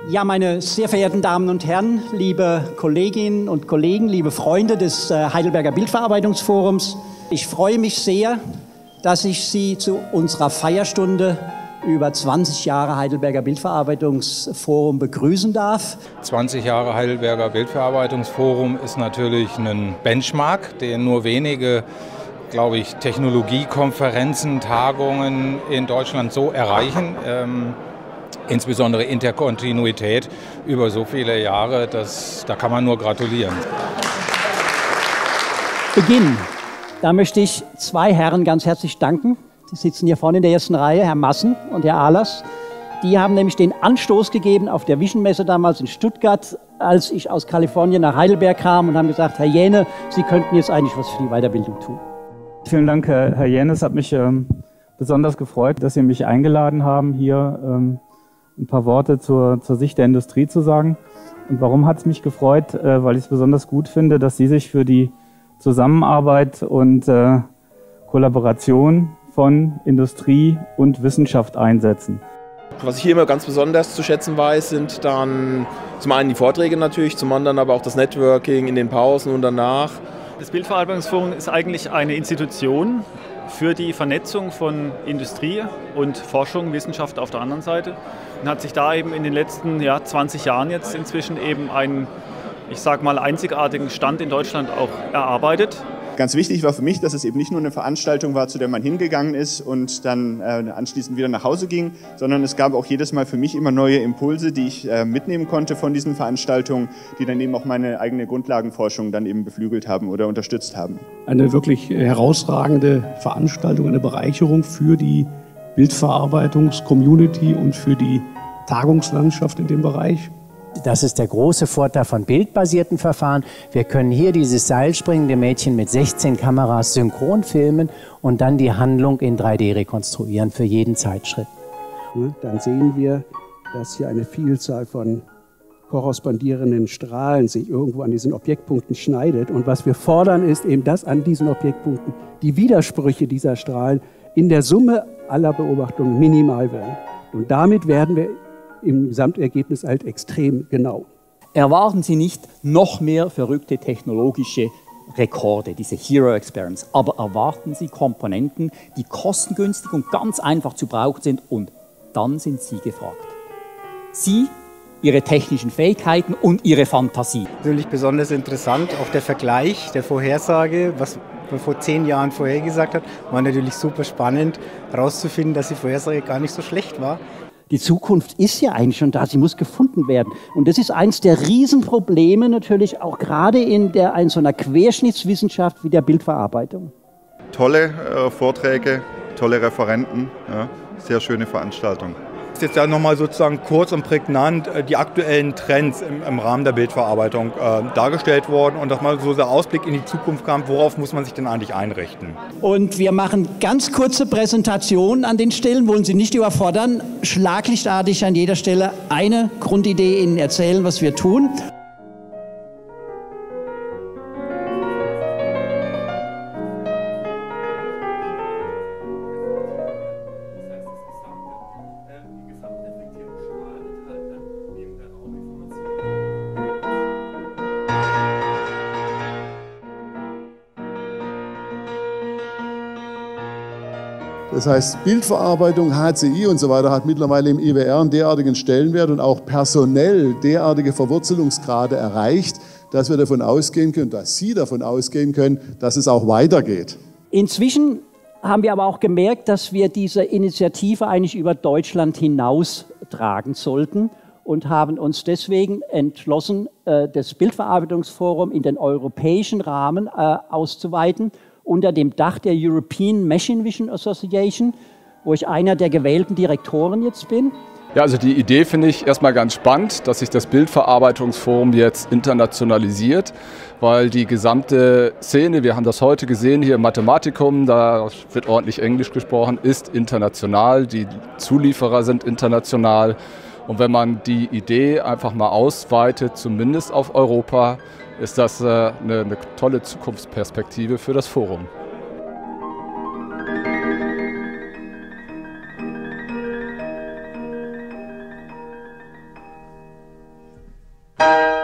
Ja, meine sehr verehrten Damen und Herren, liebe Kolleginnen und Kollegen, liebe Freunde des Heidelberger Bildverarbeitungsforums, ich freue mich sehr, dass ich Sie zu unserer Feierstunde über 20 Jahre Heidelberger Bildverarbeitungsforum begrüßen darf. 20 Jahre Heidelberger Bildverarbeitungsforum ist natürlich ein Benchmark, den nur wenige, glaube ich, Technologiekonferenzen, Tagungen in Deutschland so erreichen. Insbesondere Interkontinuität über so viele Jahre, da kann man nur gratulieren. Beginn. Da möchte ich zwei Herren ganz herzlich danken. Die sitzen hier vorne in der ersten Reihe, Herr Massen und Herr Ahlers. Die haben nämlich den Anstoß gegeben auf der Vision Messe damals in Stuttgart, als ich aus Kalifornien nach Heidelberg kam, und haben gesagt, Herr Jähne, Sie könnten jetzt eigentlich was für die Weiterbildung tun. Vielen Dank, Herr Jähne. Es hat mich besonders gefreut, dass Sie mich eingeladen haben, hier ein paar Worte zur Sicht der Industrie zu sagen. Und warum hat es mich gefreut? Weil ich es besonders gut finde, dass Sie sich für die Zusammenarbeit und Kollaboration von Industrie und Wissenschaft einsetzen. Was ich hier immer ganz besonders zu schätzen weiß, sind dann zum einen die Vorträge natürlich, zum anderen aber auch das Networking in den Pausen und danach. Das Bildverarbeitungsforum ist eigentlich eine Institution für die Vernetzung von Industrie und Forschung, Wissenschaft auf der anderen Seite und hat sich da eben in den letzten 20 Jahren jetzt inzwischen eben einen, ich sag mal, einzigartigen Stand in Deutschland auch erarbeitet. Ganz wichtig war für mich, dass es eben nicht nur eine Veranstaltung war, zu der man hingegangen ist und dann anschließend wieder nach Hause ging, sondern es gab auch jedes Mal für mich immer neue Impulse, die ich mitnehmen konnte von diesen Veranstaltungen, die dann eben auch meine eigene Grundlagenforschung dann eben beflügelt haben oder unterstützt haben. Eine wirklich herausragende Veranstaltung, eine Bereicherung für die Bildverarbeitungs-Community und für die Tagungslandschaft in dem Bereich. Das ist der große Vorteil von bildbasierten Verfahren. Wir können hier dieses seilspringende Mädchen mit 16 Kameras synchron filmen und dann die Handlung in 3D rekonstruieren für jeden Zeitschritt. Dann sehen wir, dass hier eine Vielzahl von korrespondierenden Strahlen sich irgendwo an diesen Objektpunkten schneidet. Und was wir fordern, ist eben, dass an diesen Objektpunkten die Widersprüche dieser Strahlen in der Summe aller Beobachtungen minimal werden. Und damit werden wir im Gesamtergebnis halt extrem genau. Erwarten Sie nicht noch mehr verrückte technologische Rekorde, diese Hero Experiments, aber erwarten Sie Komponenten, die kostengünstig und ganz einfach zu brauchen sind, und dann sind Sie gefragt. Sie, Ihre technischen Fähigkeiten und Ihre Fantasie. Natürlich besonders interessant, auch der Vergleich der Vorhersage, was man vor 10 Jahren vorhergesagt hat, war natürlich super spannend, herauszufinden, dass die Vorhersage gar nicht so schlecht war. Die Zukunft ist ja eigentlich schon da, sie muss gefunden werden. Und das ist eins der Riesenprobleme natürlich auch gerade in so einer Querschnittswissenschaft wie der Bildverarbeitung. Tolle Vorträge, tolle Referenten, ja, sehr schöne Veranstaltung. Ist jetzt ja nochmal sozusagen kurz und prägnant die aktuellen Trends im Rahmen der Bildverarbeitung dargestellt worden und dass mal so der Ausblick in die Zukunft kam, worauf muss man sich denn eigentlich einrichten? Und wir machen ganz kurze Präsentationen an den Stellen, wollen Sie nicht überfordern, schlaglichtartig an jeder Stelle eine Grundidee Ihnen erzählen, was wir tun. Das heißt, Bildverarbeitung, HCI und so weiter hat mittlerweile im IWR einen derartigen Stellenwert und auch personell derartige Verwurzelungsgrade erreicht, dass wir davon ausgehen können, dass Sie davon ausgehen können, dass es auch weitergeht. Inzwischen haben wir aber auch gemerkt, dass wir diese Initiative eigentlich über Deutschland hinaus tragen sollten und haben uns deswegen entschlossen, das Bildverarbeitungsforum in den europäischen Rahmen auszuweiten, unter dem Dach der European Machine Vision Association, wo ich einer der gewählten Direktoren jetzt bin. Ja, also die Idee finde ich erstmal ganz spannend, dass sich das Bildverarbeitungsforum jetzt internationalisiert, weil die gesamte Szene, wir haben das heute gesehen hier im Mathematikum, da wird ordentlich Englisch gesprochen, ist international, die Zulieferer sind international. Und wenn man die Idee einfach mal ausweitet, zumindest auf Europa, ist das eine tolle Zukunftsperspektive für das Forum. Musik